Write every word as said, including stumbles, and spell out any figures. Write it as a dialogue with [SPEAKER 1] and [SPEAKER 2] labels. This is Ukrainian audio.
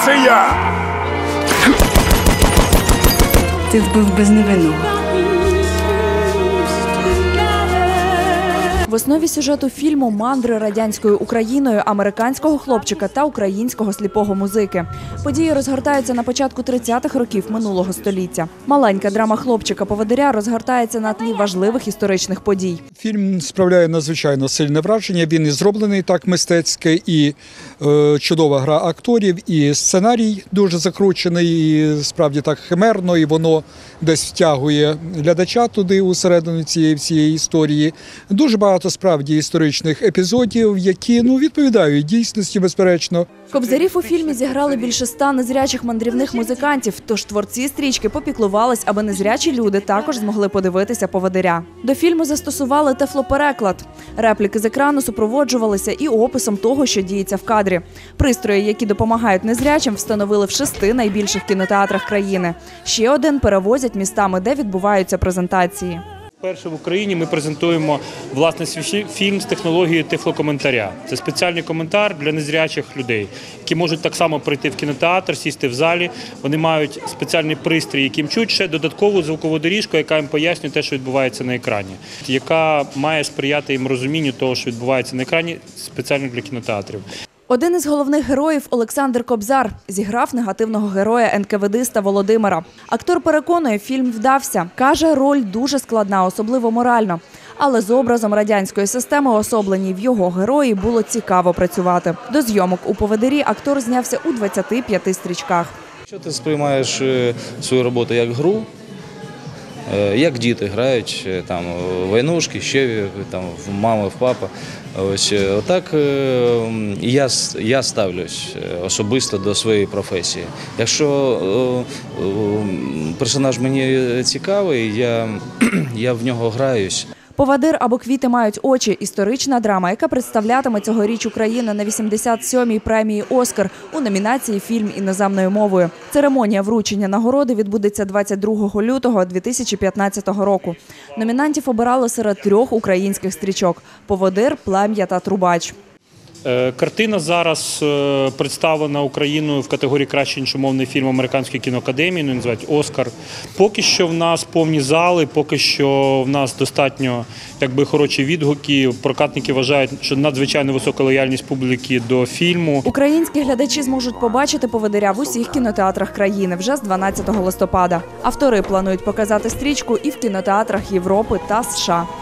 [SPEAKER 1] це я!
[SPEAKER 2] Ти вбив безневинного.
[SPEAKER 3] В основі сюжету фільму мандри радянською Україною американського хлопчика та українського сліпого музики. Події розгортаються на початку тридцятих років минулого століття. Маленька драма хлопчика-поводиря розгортається на тлі важливих історичних подій.
[SPEAKER 4] Фільм справляє надзвичайно сильне враження. Він і зроблений так мистецьки, і е, чудова гра акторів, і сценарій дуже закручений, і справді так химерно, і воно десь втягує глядача туди, усередину цієї всієї історії. Дуже багато справді історичних епізодів, які ну, відповідають дійсності, безперечно.
[SPEAKER 3] Кобзарів у фільмі зіграли більше ста незрячих мандрівних музикантів, тож творці стрічки попіклувались, аби незрячі люди також змогли подивитися поводиря. До фільму застосували тефлопереклад. Репліки з екрану супроводжувалися і описом того, що діється в кадрі. Пристрої, які допомагають незрячим, встановили в шести найбільших кінотеатрах країни. Ще один перевозять містами, де відбуваються презентації.
[SPEAKER 5] Вперше в Україні ми презентуємо власне свій фільм з технологією тифлокоментаря. Це спеціальний коментар для незрячих людей, які можуть так само прийти в кінотеатр, сісти в залі. Вони мають спеціальний пристрій, яким чують ще додаткову звукову доріжку, яка їм пояснює те, що відбувається на екрані, яка має сприяти їм розумінню того, що відбувається на екрані, спеціально для кінотеатрів.
[SPEAKER 3] Один із головних героїв – Олександр Кобзар. Зіграв негативного героя ен ка ве диста Володимира. Актор переконує, фільм вдався. Каже, роль дуже складна, особливо морально. Але з образом радянської системи, особленій в його герої, було цікаво працювати. До зйомок у поводирі актор знявся у двадцяти п'яти стрічках.
[SPEAKER 6] Якщо ти сприймаєш свою роботу як гру, як діти грають, там, войнушки, ще там, в мами, в папа. Ось отак я, я ставлюсь особисто до своєї професії. Якщо персонаж мені цікавий, я, я в нього граюсь.
[SPEAKER 3] «Поводир» або «Квіти мають очі» – історична драма, яка представлятиме цьогоріч Україну на вісімдесят сьомій премії «Оскар» у номінації «Фільм іноземною мовою». Церемонія вручення нагороди відбудеться двадцять другого лютого дві тисячі п'ятнадцятого року. Номінантів обирали серед трьох українських стрічок – «Поводир», «Плем'я» та «Трубач».
[SPEAKER 5] Картина зараз представлена Україною в категорії «Кращий іншомовний фільм» Американської кіноакадемії, ну, називають «Оскар». Поки що в нас повні зали, поки що в нас достатньо якби, хороші відгуки. Прокатники вважають, що надзвичайно висока лояльність публіки до фільму.
[SPEAKER 3] Українські глядачі зможуть побачити «Поводиря» в усіх кінотеатрах країни вже з дванадцятого листопада. Автори планують показати стрічку і в кінотеатрах Європи та США.